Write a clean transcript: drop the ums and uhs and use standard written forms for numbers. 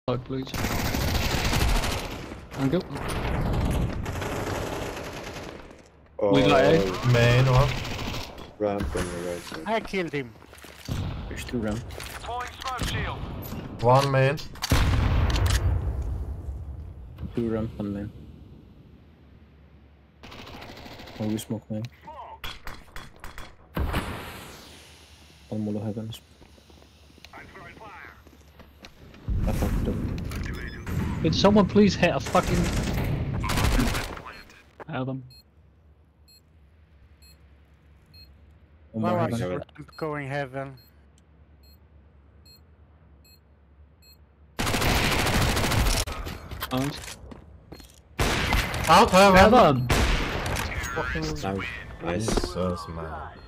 Fuck, please. And go. Oh, We got A. Main one. ramp on the right side. I killed him. There's 2 ramp. Deploying smoke shield. One main. 2 ramp, 1 main. Oh, we smoke main. One more heavens. I fucked up. Did someone please hit a fucking... Out of them. One more Well, heaven. I'm going heaven. Out. Out heaven. Heaven! Fucking Nice. Jesus, man.